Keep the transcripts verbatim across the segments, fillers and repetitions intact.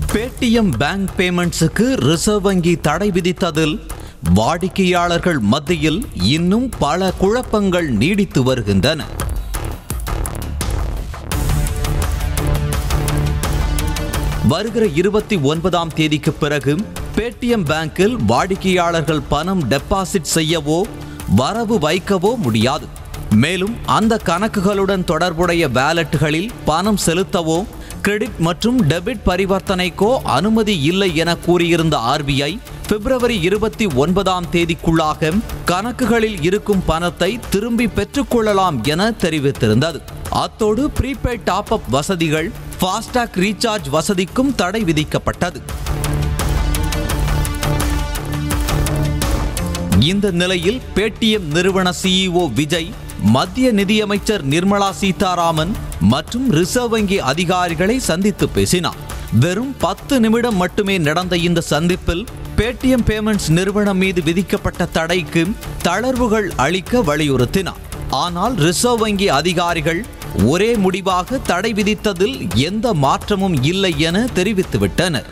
Paytm bank பேமெண்ட்ஸுக்கு reserve வங்கி தடை விதித்ததில் வாடிக்கையாளர்கள் மத்தியில் இன்னும் பல குழப்பங்கள் நீடித்து வருகின்றன. வருகிற இருபத்தி ஒன்பதாம் தேதிக்கு பிறகு பேடிஎம் பேங்கில் வாடிக்கையாளர்கள் பணம் டெபாசிட் செய்யவோ வரவு வைக்கவோ முடியாது. மேலும் அந்த கணக்குகளுடன் தொடர்புடைய வாலெட்டுகளில் பணம் செலுத்தவோ கிரெடிட் மற்றும் டெபிட் பரிவர்த்தனைக்கோ அனுமதி இல்லை என கூறியிருந்த ஆர்பிஐ பிப்ரவரி இருபத்தி ஒன்பதாம் தேதிக்குள்ளாக கணக்குகளில் இருக்கும் பணத்தை திரும்பி பெற்றுக்கொள்ளலாம் என தெரிவித்திருந்தது. அத்தோடு ப்ரீபெய்ட் டாப் அப் வசதிகள், ஃபாஸ்டாக் ரீசார்ஜ் வசதிக்கும் தடை விதிக்கப்பட்டது. இந்த நிலையில் பேடிஎம் நிறுவன சிஇஓ விஜய், மத்திய நிதியமைச்சர் நிர்மலா சீதாராமன் மற்றும் ரிசர்வ் வங்கி அதிகாரிகளை சந்தித்து பேசினார். வெறும் பத்து நிமிடம் மட்டுமே நடந்த இந்த சந்திப்பில் பேடிஎம் பேமெண்ட்ஸ் நிறுவனம் மீது விதிக்கப்பட்ட தடைக்கு தளர்வுகள் அளிக்க வலியுறுத்தினார். ஆனால் ரிசர்வ் வங்கி அதிகாரிகள் ஒரே முடிவாக தடை விதித்ததில் எந்த மாற்றமும் இல்லை என தெரிவித்துவிட்டனர்.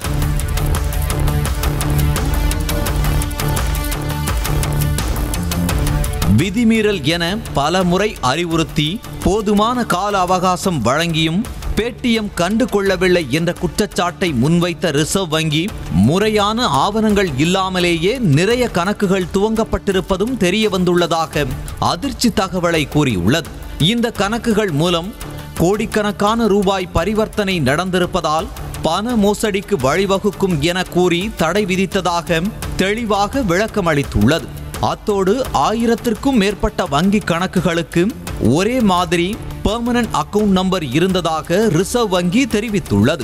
விதிமீறல் என பல முறை அறிவுறுத்தி போதுமான கால அவகாசம் வழங்கியும் பேடிஎம் கண்டு கொள்ளவில்லை என்ற குற்றச்சாட்டை முன்வைத்த ரிசர்வ் வங்கி முறையான ஆவணங்கள் இல்லாமலேயே நிறைய கணக்குகள் துவங்கப்பட்டிருப்பதும் தெரிய வந்துள்ளதாக அதிர்ச்சி தகவலை கூறியுள்ளது. இந்த கணக்குகள் மூலம் கோடிக்கணக்கான ரூபாய் பரிவர்த்தனை நடந்திருப்பதால் பண மோசடிக்கு வழிவகுக்கும் என கூறி தடை விதித்ததாக தெளிவாக விளக்கமளித்துள்ளது. அத்தோடு ஆயிரத்திற்கும் மேற்பட்ட வங்கி கணக்குகளுக்கு ஒரே மாதிரி பெர்மனன்ட் அக்கவுண்ட் நம்பர் இருந்ததாக ரிசர்வ் வங்கி தெரிவித்துள்ளது.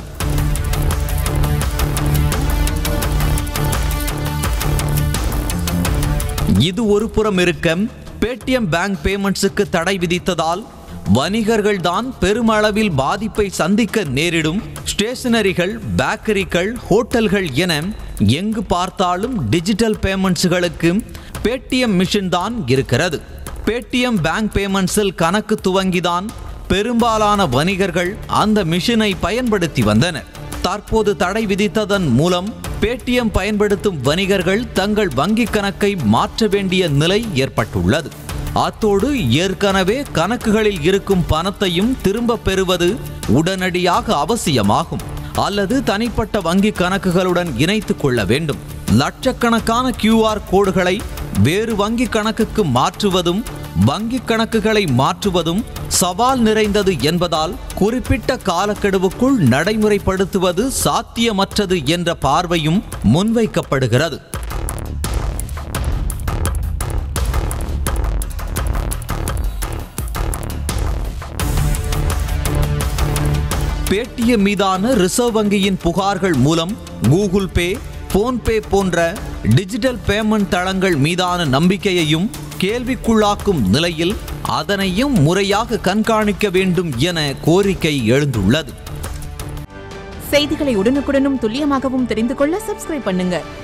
இது ஒரு புறம் இருக்க, பேடிஎம் பேங்க் பேமெண்ட்ஸுக்கு தடை விதித்ததால் வணிகர்கள் தான் பெருமளவில் பாதிப்பை சந்திக்க நேரிடும். ஸ்டேஷனரிகள், பேக்கரிகள், ஹோட்டல்கள் என எங்கு பார்த்தாலும் டிஜிட்டல் பேமெண்ட்ஸ்களுக்கு பேடிஎம் மிஷின் தான் இருக்கிறது. பேடிஎம் பேங்க் பேமெண்ட்ஸில் கணக்கு துவங்கிதான் பெரும்பாலான வணிகர்கள் அந்த மிஷினை பயன்படுத்தி வந்தனர். தற்போது தடை விதித்ததன் மூலம் பேடிஎம் பயன்படுத்தும் வணிகர்கள் தங்கள் வங்கி கணக்கை மாற்ற வேண்டிய நிலை ஏற்பட்டுள்ளது. அத்தோடு ஏற்கனவே கணக்குகளில் இருக்கும் பணத்தையும் திரும்ப பெறுவது உடனடியாக அவசியமாகும். அல்லது தனிப்பட்ட வங்கி கணக்குகளுடன் இணைத்துக் கொள்ள வேண்டும். லட்சக்கணக்கான கியூஆர் கோடுகளை வேறு வங்கி கணக்குக்கு மாற்றுவதும் வங்கி கணக்குகளை மாற்றுவதும் சவால் நிறைந்தது என்பதால் குறிப்பிட்ட காலக்கெடுவுக்குள் நடைமுறைப்படுத்துவது சாத்தியமற்றது என்ற பார்வையும் முன்வைக்கப்படுகிறது. பேடிஎம் மீதான ரிசர்வ் வங்கியின் புகார்கள் மூலம் கூகுள் பே, போன்பே போன்ற டிஜிட்டல் பேமெண்ட் தளங்கள் மீதான நம்பிக்கையையும் கேள்விக்குள்ளாக்கும் நிலையில் அதனையும் முறையாக கண்காணிக்க வேண்டும் என கோரிக்கை எழுந்துள்ளது. செய்திகளை உடனுக்குடனும் துல்லியமாகவும் தெரிந்து கொள்ள சப்ஸ்கிரைப் பண்ணுங்க.